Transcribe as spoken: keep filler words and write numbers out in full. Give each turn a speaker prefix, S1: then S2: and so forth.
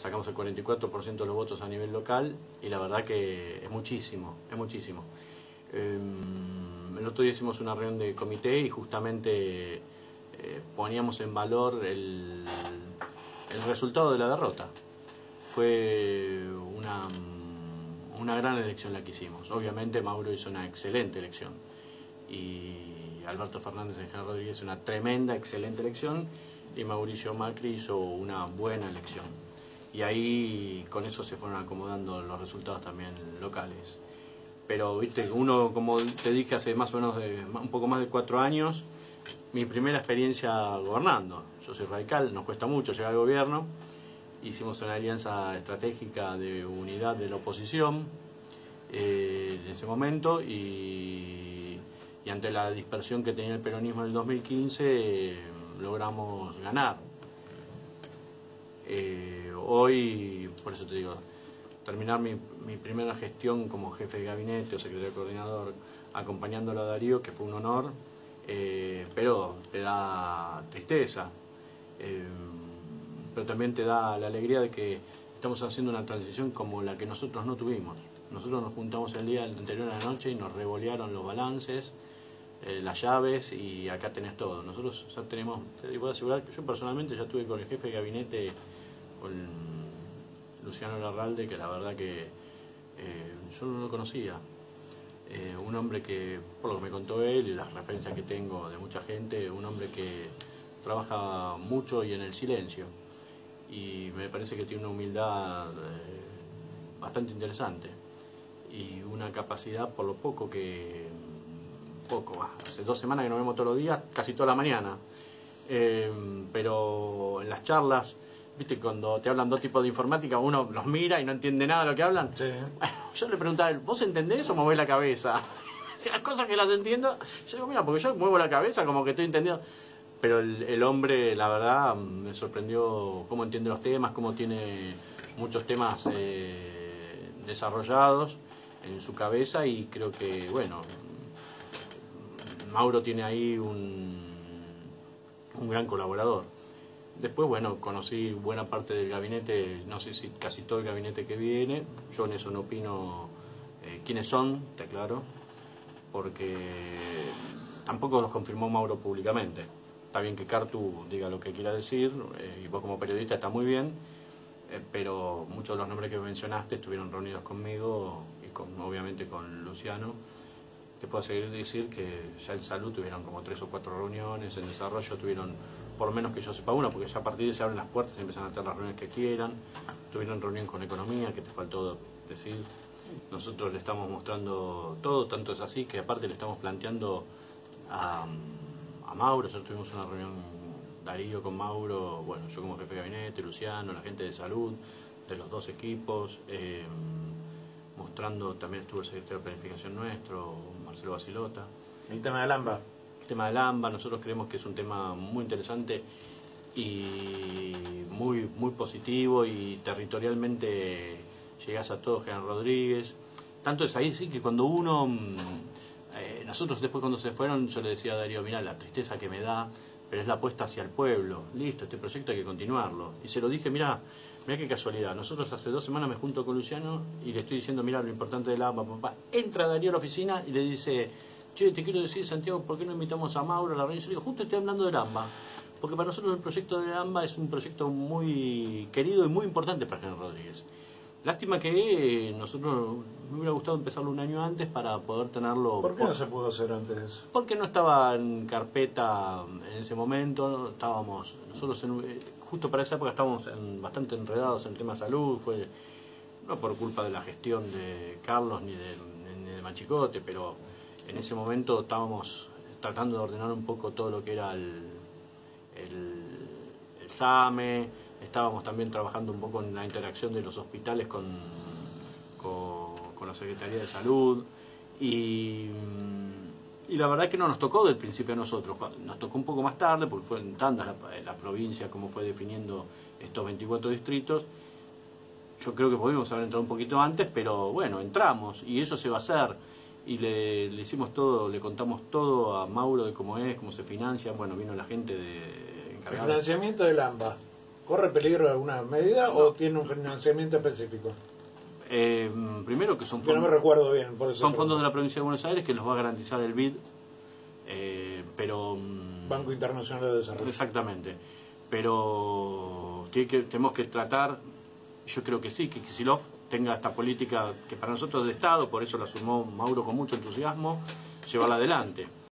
S1: sacamos el cuarenta y cuatro por ciento de los votos a nivel local y la verdad que es muchísimo, es muchísimo. Eh, el otro día hicimos una reunión de comité y justamente eh, poníamos en valor el, el resultado de la derrota. Fue una, una gran elección la que hicimos. Obviamente Mauro hizo una excelente elección y Alberto Fernández y General Rodríguez una tremenda, excelente elección y Mauricio Macri hizo una buena elección. Y ahí con eso se fueron acomodando los resultados también locales. Pero viste, uno, como te dije hace más o menos de, un poco más de cuatro años, mi primera experiencia gobernando. Yo soy radical, nos cuesta mucho llegar al gobierno. Hicimos una alianza estratégica de unidad de la oposición eh, en ese momento y, y ante la dispersión que tenía el peronismo en el dos mil quince eh, logramos ganar. Eh, hoy, por eso te digo, terminar mi, mi primera gestión como jefe de gabinete o secretario coordinador acompañándolo a Darío, que fue un honor, eh, pero te da tristeza. Eh, pero también te da la alegría de que estamos haciendo una transición como la que nosotros no tuvimos. Nosotros nos juntamos el día anterior a la noche y nos revolearon los balances, eh, las llaves y acá tenés todo. Nosotros ya tenemos, te puedo asegurar que yo personalmente ya estuve con el jefe de gabinete, con Luciano Larralde, que la verdad que eh, yo no lo conocía. Eh, un hombre que, por lo que me contó él y las referencias que tengo de mucha gente, un hombre que trabaja mucho y en el silencio. Y me parece que tiene una humildad eh, bastante interesante y una capacidad, por lo poco que poco hace dos semanas que nos vemos todos los días, casi toda la mañana, eh, pero en las charlas, viste, cuando te hablan dos tipos de informática, uno los mira y no entiende nada de lo que hablan. Sí. Yo le preguntaba, ¿vos entendés o movés la cabeza? Si las cosas que las entiendo, yo digo, mira, porque yo muevo la cabeza como que estoy entendiendo. Pero el, el hombre, la verdad, me sorprendió cómo entiende los temas, cómo tiene muchos temas eh, desarrollados en su cabeza y creo que, bueno, Mauro tiene ahí un, un gran colaborador. Después, bueno, conocí buena parte del gabinete, no sé si casi todo el gabinete que viene, yo en eso no opino eh, quiénes son, te aclaro, porque tampoco los confirmó Mauro públicamente. Está bien que Cartu diga lo que quiera decir, eh, y vos como periodista está muy bien, eh, pero muchos de los nombres que mencionaste estuvieron reunidos conmigo y con, obviamente con Luciano. Te puedo seguir decir que ya en salud tuvieron como tres o cuatro reuniones, en desarrollo tuvieron, por lo menos que yo sepa, una, porque ya a partir de se abren las puertas y empiezan a tener las reuniones que quieran. Tuvieron reunión con economía, que te faltó decir. Nosotros le estamos mostrando todo, tanto es así que aparte le estamos planteando a... a Mauro. Nosotros tuvimos una reunión, Darío con Mauro, bueno, yo como jefe de gabinete, Luciano, la gente de salud, de los dos equipos, eh, mostrando, también estuvo el secretario de planificación nuestro, Marcelo Basilota.
S2: El tema del AMBA.
S1: El tema del AMBA, nosotros creemos que es un tema muy interesante y muy, muy positivo y territorialmente llegás a todo, General Rodríguez. Tanto es ahí, sí, que cuando uno... Eh, nosotros después cuando se fueron, yo le decía a Darío, mirá, la tristeza que me da, pero es la apuesta hacia el pueblo. Listo, este proyecto hay que continuarlo. Y se lo dije, mirá, mirá qué casualidad. Nosotros hace dos semanas me junto con Luciano y le estoy diciendo, mirá, lo importante del AMBA, papá. Entra Darío a la oficina y le dice, che, te quiero decir, Santiago, ¿por qué no invitamos a Mauro a la reunión? Yo le digo, justo estoy hablando del AMBA. Porque para nosotros el proyecto del AMBA es un proyecto muy querido y muy importante para General Rodríguez. Lástima que nosotros me hubiera gustado empezarlo un año antes para poder tenerlo...
S2: ¿Por qué no se pudo hacer antes de eso?
S1: Porque no estaba en carpeta en ese momento, estábamos, nosotros en, justo para esa época estábamos en, bastante enredados en el tema de salud, fue no por culpa de la gestión de Carlos ni de, ni de Machicote, pero en ese momento estábamos tratando de ordenar un poco todo lo que era el, el, el SAME. Estábamos también trabajando un poco en la interacción de los hospitales con, con, con la Secretaría de Salud y, y la verdad que no nos tocó del principio a nosotros, nos tocó un poco más tarde porque fue en tandas la, la provincia como fue definiendo estos veinticuatro distritos. Yo creo que pudimos haber entrado un poquito antes, pero bueno, entramos y eso se va a hacer y le, le hicimos todo, le contamos todo a Mauro de cómo es, cómo se financia, bueno, vino la gente de
S2: encargada. El financiamiento del AMBA. ¿Corre peligro alguna medida
S1: No.
S2: o tiene un financiamiento específico?
S1: Eh, primero que son
S2: Yo no me
S1: fondos,
S2: recuerdo bien. Por eso
S1: son
S2: pregunto.
S1: fondos de la provincia de Buenos Aires que los va a garantizar el B I D, eh, pero... mm,
S2: Banco Internacional de Desarrollo.
S1: Exactamente, pero tiene que, tenemos que tratar, yo creo que sí, que Kicillof tenga esta política que para nosotros es de Estado, por eso la asumió Mauro con mucho entusiasmo, llevarla adelante.